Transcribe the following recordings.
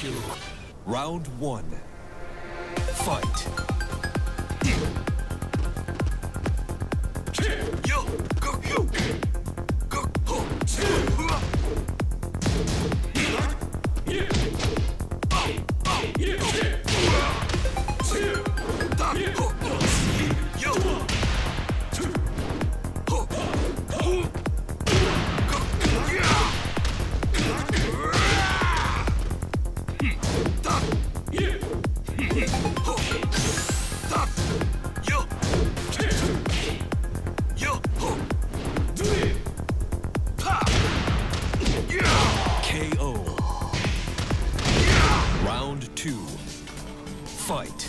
Round one. Fight. Yo, go, you. Go, ho, Fight.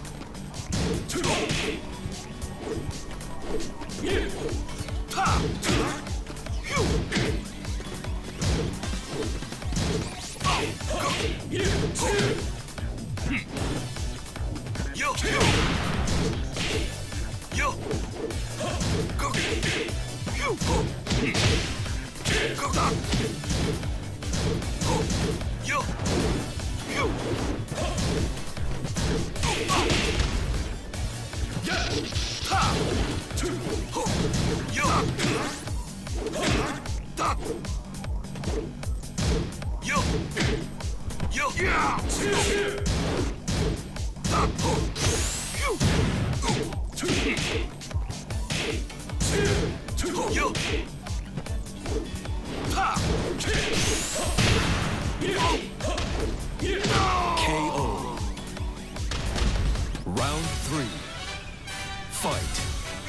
KO. Round three. Fight.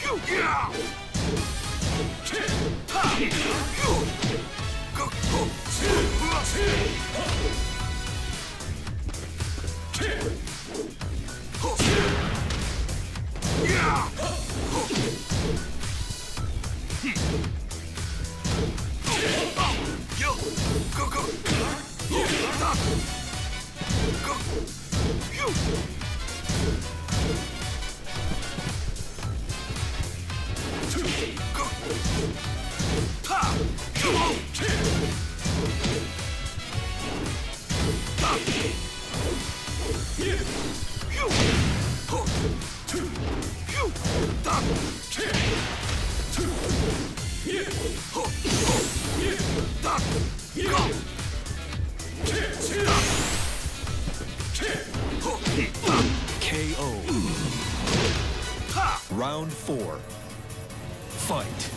KO. Round four. Fight.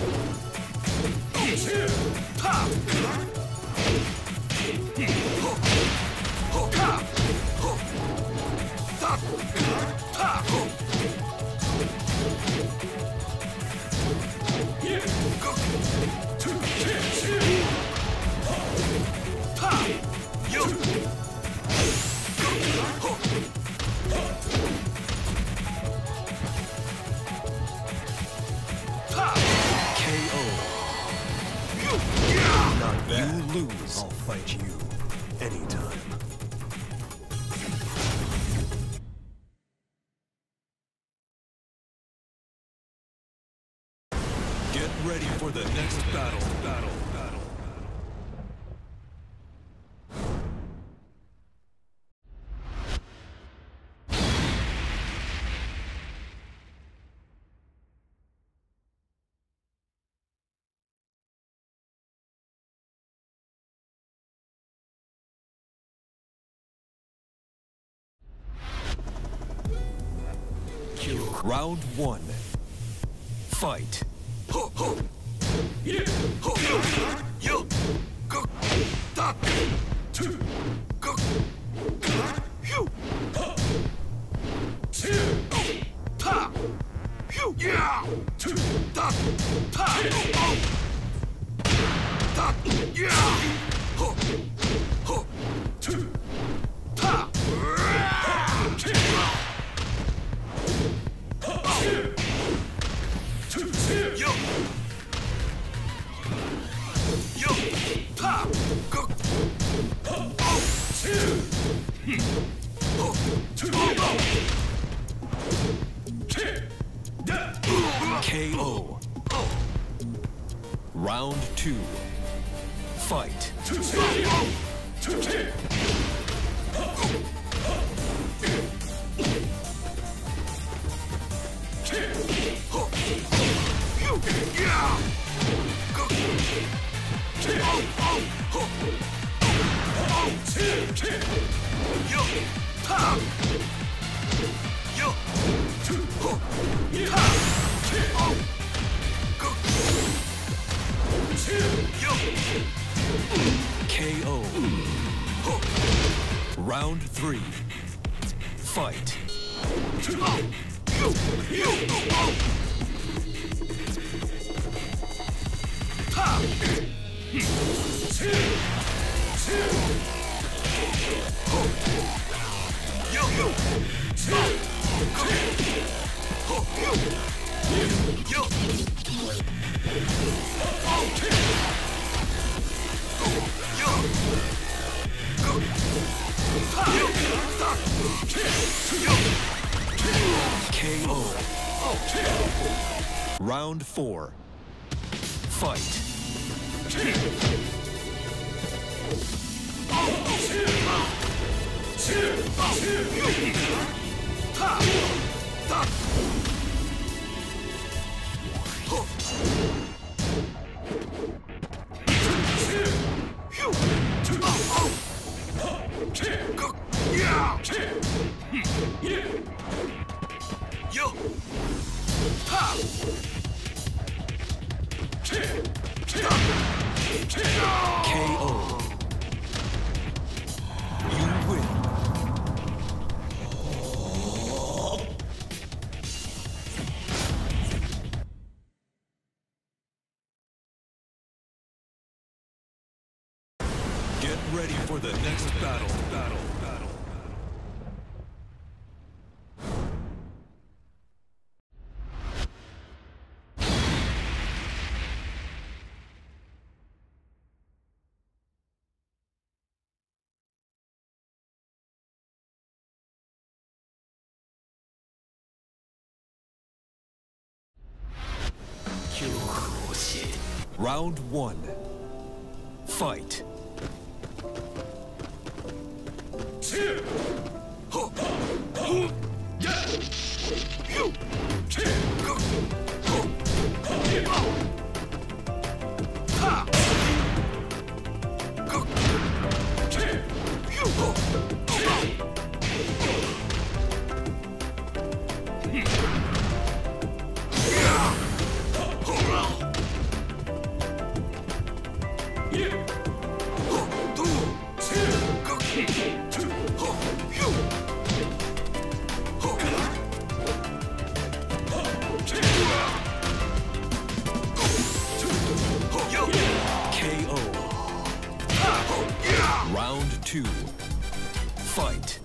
You lose. I'll fight you anytime. Get ready for the next battle. Round one. Fight. KO. Round two. Fight. KO. Round 3. Fight. KO. Round 4. Fight. KO. You win. Get ready for the next battle. Round 1. Fight. Round 2. Fight.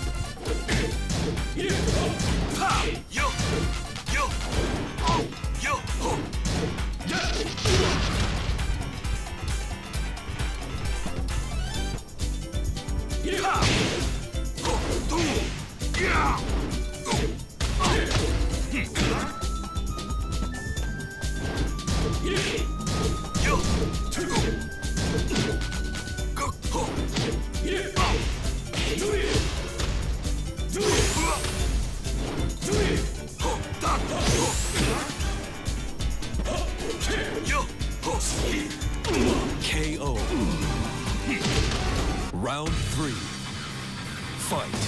KO. Round 3. Fight.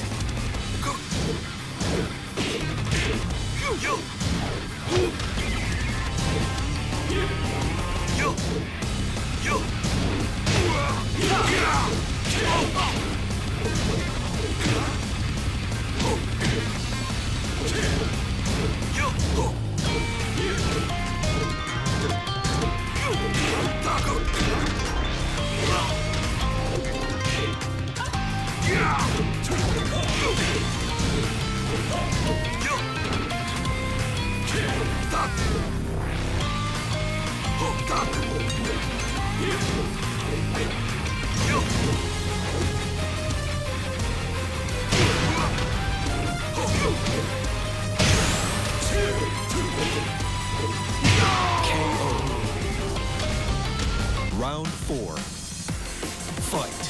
Round 4. Fight.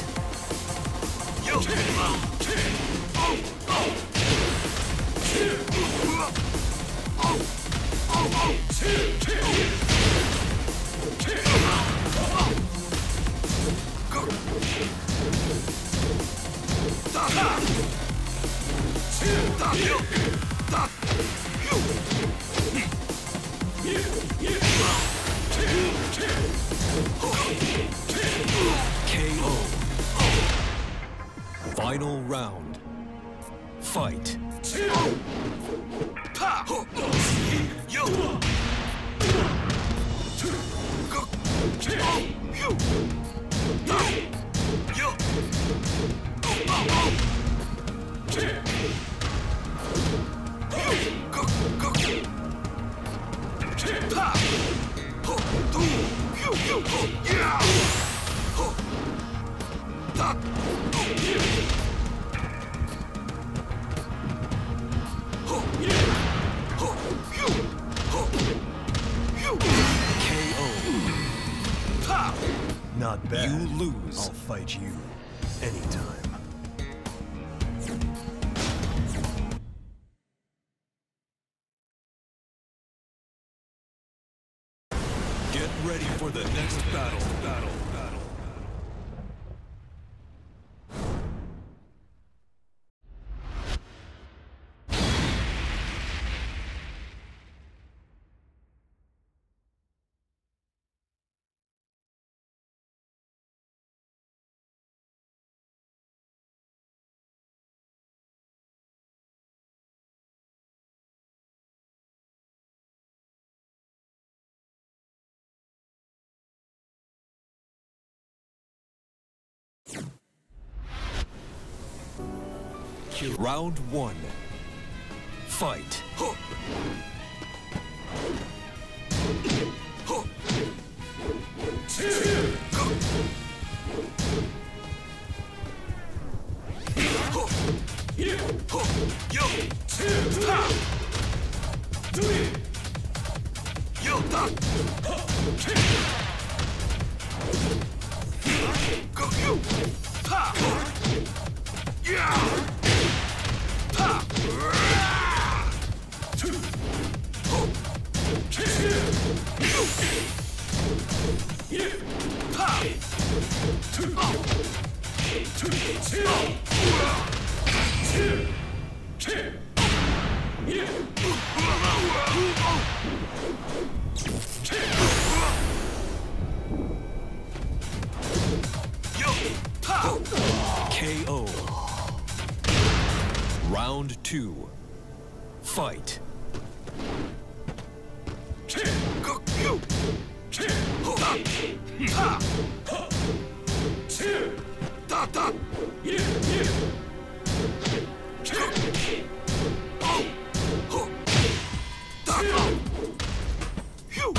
KO. Final round. Fight. Pa! Ho! Yo! Go! Yo! Yo! Go! Go! Pa! Ho! Do! Yo! Ho! Yeah! Ho! Da! Not bad. You lose. I'll fight you anytime. Get ready for the next battle. Round 1. Fight. Ho! Ho! Go! Ho! Ho! Yo! Ta! Yo! Ta! Go! Yo! Ta! Yeah! Ta! Ho! Yo! Ta! KO. Round 2. Fight. Go! Yo! Ho! Ta! Ta! Da! Da! Oh! Ho! Da! Yo!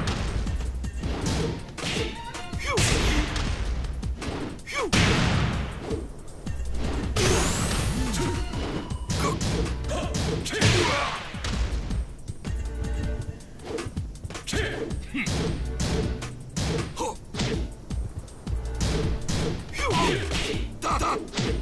Yo! Yo! Go! Ho! Yo! Da! Da!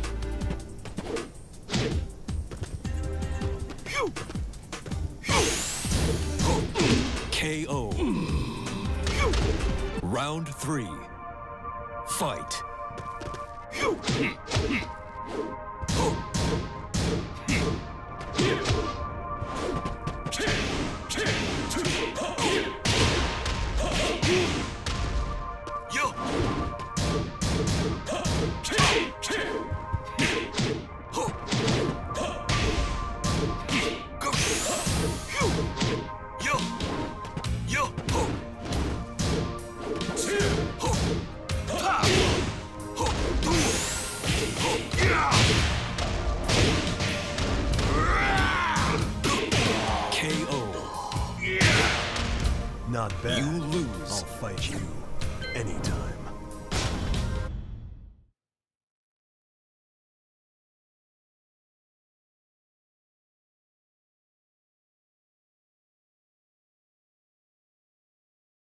Yo! Yo! Ho! KO. Yo! Round 3. Fight. Yo! Ho! Yo! Ho! Go! Yo! Yo! Ho! Ho! Ta! Ho! Do! Ho! Yeah! KO. Not bad. You lose. I'll fight you anytime.